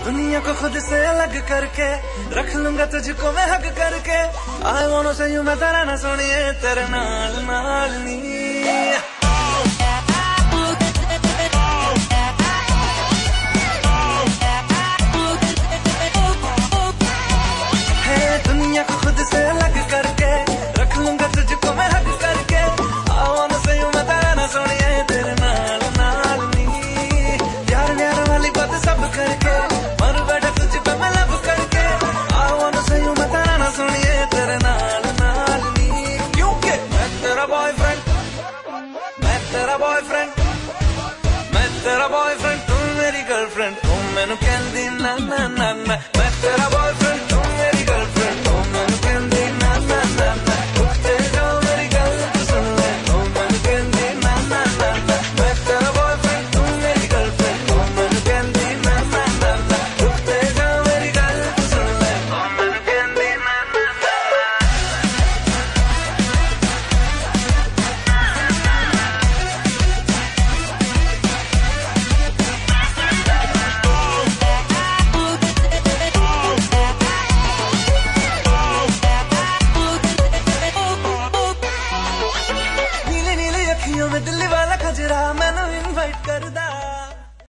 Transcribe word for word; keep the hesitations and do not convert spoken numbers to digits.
दुनिया को खुद से अलग करके रख लूंगा तुझको मैं हक करके। I want to say you मैं तेरा ना सुनिए तेरे नाल नाल नी। दुनिया को खुद से अलग करके रख लूंगा तुझको मैं हक करके। I want to say you मैं तेरा ना सुनिए तेरे नाल नाल नी। प्यार प्यार वाली बात सब करके मर बैठा तुझको मैं लब करके। I want to say you मैं तेरा ना सुनिए तेरे नाल नाल नी। क्योंकि मैं तेरा बॉयफ्रेंड, मैं तेरा बॉयफ्रेंड, मैं तेरा बॉयफ्रेंड, तू मेरी गर्लफ्रेंड। तू मैनू कहंदी ना ना ना ना।